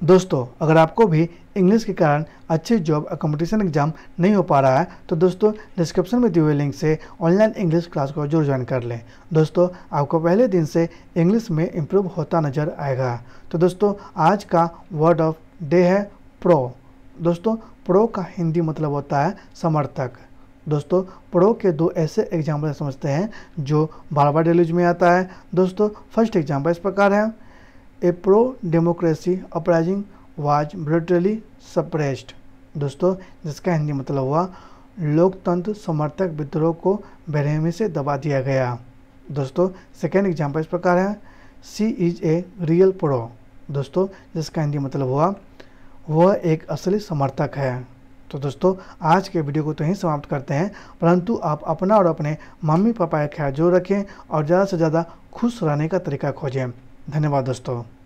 दोस्तों, अगर आपको भी इंग्लिश के कारण अच्छी जॉब या कंपटीशन एग्जाम नहीं हो पा रहा है तो दोस्तों डिस्क्रिप्शन में दिए हुए लिंक से ऑनलाइन इंग्लिश क्लास को जरूर ज्वाइन कर लें। दोस्तों, आपको पहले दिन से इंग्लिश में इम्प्रूव होता नज़र आएगा। तो दोस्तों, आज का वर्ड ऑफ डे है प्रो। दोस्तों, प्रो का हिंदी मतलब होता है समर्थक। दोस्तों, प्रो के दो ऐसे एग्जाम्पल समझते हैं जो बार बार डेली यूज में आता है। दोस्तों, फर्स्ट एग्जाम्पल इस प्रकार है, a pro democracy uprising was brutally suppressed. दोस्तों, जिसका हिंदी मतलब हुआ लोकतंत्र समर्थक विद्रोह को बेरहमी से दबा दिया गया। दोस्तों, सेकेंड एग्जाम्पल इस प्रकार है, she is a real pro. दोस्तों, जिसका हिंदी मतलब हुआ वह एक असली समर्थक है। तो दोस्तों, आज के वीडियो को तो यहीं समाप्त करते हैं, परंतु आप अपना और अपने मम्मी पापा का ख्याल जरूर रखें और ज़्यादा से ज़्यादा खुश रहने का तरीका खोजें। धन्यवाद दोस्तों।